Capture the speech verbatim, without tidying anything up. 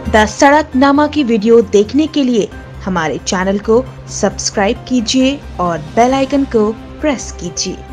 The सड़कनामा की video देखने के लिए हमारे चैनल को सब्सक्राइब कीजिए और बेल आइकन को प्रेस कीजिए।